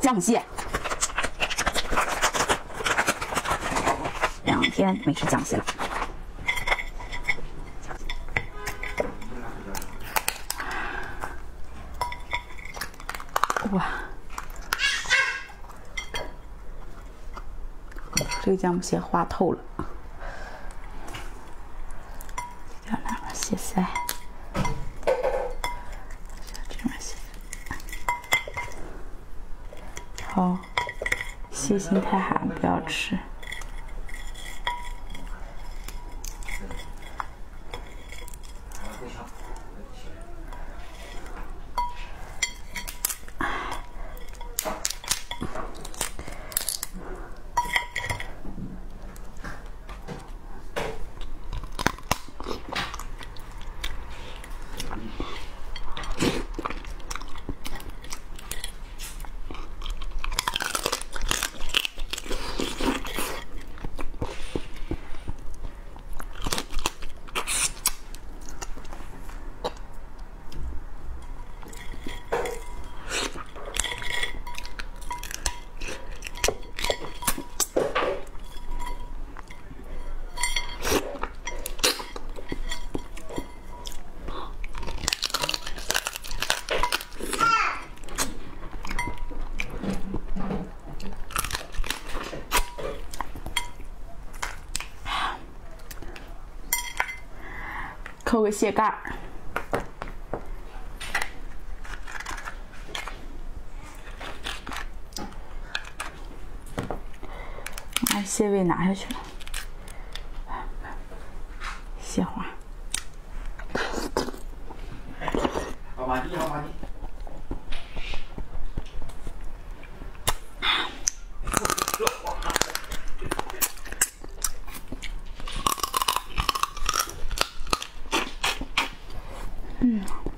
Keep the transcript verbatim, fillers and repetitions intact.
酱蟹。两天没吃酱蟹了。哇，这个姜母蟹滑透了。这两边蟹腮。 哦，蟹心太寒，不要吃。抠个蟹盖儿，把蟹味拿下去了，蟹黄。 好吧，你好吧你。 嗯。